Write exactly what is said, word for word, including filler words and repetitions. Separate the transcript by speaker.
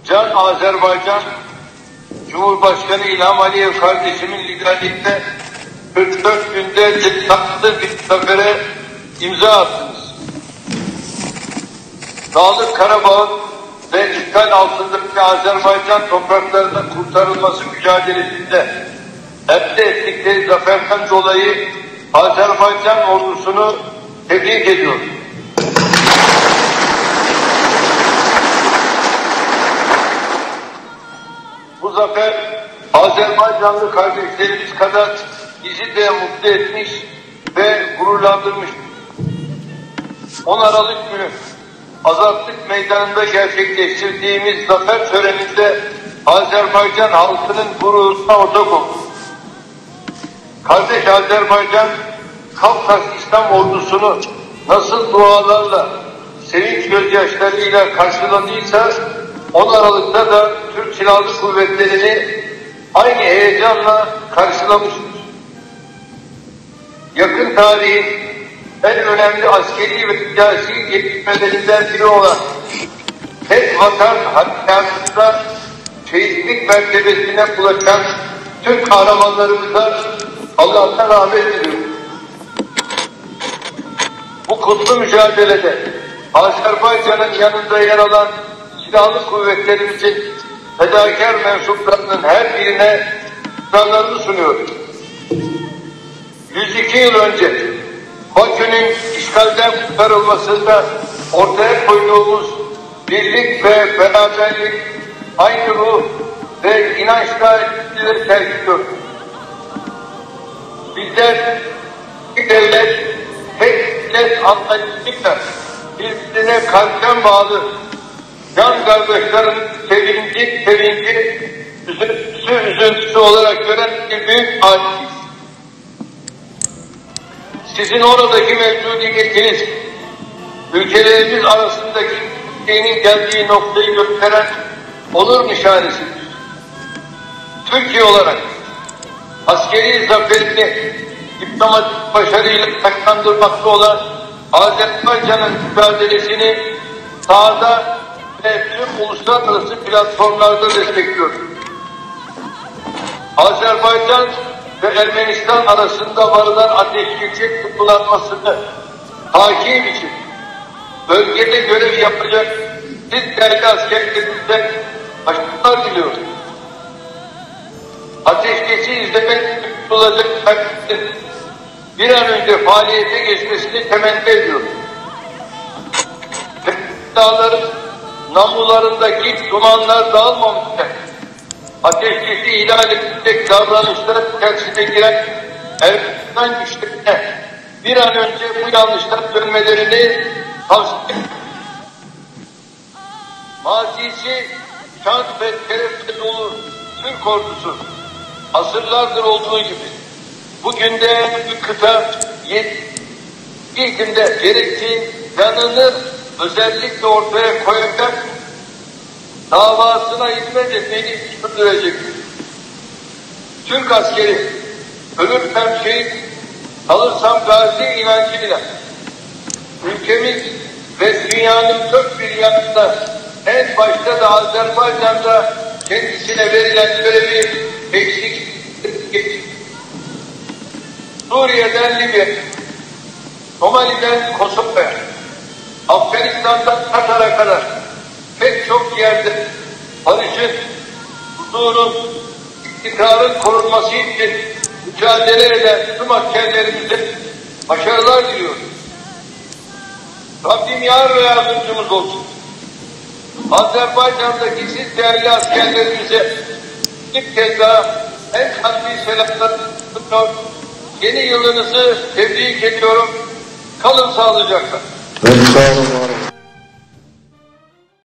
Speaker 1: Can Azerbaycan Cumhurbaşkanı İlham Aliyev kardeşimin liderliğinde kırk dört günde tatlı bir zafere imza attınız. Dağlık Karabağ'ın ve işgal altındaki Azerbaycan topraklarının kurtarılması mücadelesinde elde ettikleri zaferden dolayı Azerbaycan ordusunu tebrik ediyorum. Bu zafer Azerbaycanlı kardeşlerimiz kadar bizi de mutlu etmiş ve gururlandırmış. on Aralık günü Azatlık Meydanı'nda gerçekleştirdiğimiz zafer töreninde Azerbaycan halkının gururuna ortak olduk. Kardeş Azerbaycan, Kafkas İslam ordusunu nasıl dualarla, sevinç gözyaşlarıyla karşıladıysa, on Aralık'ta da Türk Silahlı Kuvvetleri'ni aynı heyecanla karşılamıştır. Yakın tarihin en önemli askeri ve siyasi gelişmelerinden biri olan tek vatan harekatında şehitlik mertebesine ulaşan Türk kahramanlarımıza Allah'tan rahmet diliyorum. Bu kutlu mücadelede Azerbaycan'ın yanında yer alan silahlı kuvvetlerimizin fedakar mensuplarının her birine şükranlarını sunuyorum. yüz iki yıl önce Bakü'nün işgalden kurtarılmasında ortaya koyduğumuz birlik ve beraberlik, aynı ruh ve inançla bizleri terk ediyor. Bizler bir devlet, tek millet anlayışıyla birbirine kalpten bağlı, can kardeşlerin sevinci, sevinci, üzüntüsü, üzüntüsü olarak gören bir büyük aciz. Sizin oradaki mevcudiyetiniz, ülkelerimiz arasındaki Türkiye'nin geldiği noktayı gösteren onur nişanesidir. Türkiye olarak askeri zaferini diplomatik başarıyla taşlandırmakta olan Azerbaycan'ın mücadelesini sahada ve tüm uluslararası platformlarda destekliyoruz. Azerbaycan ve Ermenistan arasında varılan ateşkesin uygulanmasını takip için bölgede görev yapacak siz değerli askerlerimizden başarılar diliyoruz. Ateşkesi izlemek tutulacak takdirde bir an önce faaliyete geçmesini temenni ediyoruz. Dağların namlularındaki dumanlar dağılmamışken ateşkesi ihlal edecek davranışlara içerisine giren Ermenistan güçlerine bir an önce bu yanlışlara dönmelerini tavsiye ediyoruz. Mazisi şan ve şerefle dolu Türk ordusu asırlardır olduğu gibi bugün de bir kıta ilkinde gerektiği yanını özellikle ortaya koyacak, davasına hizmet etmeyi sürdürecektir. Türk askeri ölürsem şehit, kalırsam gazi inancıyla ülkemiz ve dünyanın dört bir yanında en başta da Azerbaycan'da kendisine verilen görevi eksik geçti. Suriye'den Libya, Somali'den Kosova'ya, Afganistan'dan Katar'a kadar pek çok yerde barışın, huzurun, istikrarın korunması için mücadele eden tüm askerlerimize başarılar diliyorum. Rabbim yar ve yardımcımız olsun. Azerbaycan'daki siz değerli askerlerimize bir kez daha en kalbi selamlar sunuyor. Yeni yılınızı tebrik ediyorum. Kalın sağlıcakla.
Speaker 2: Evet, sağ olun.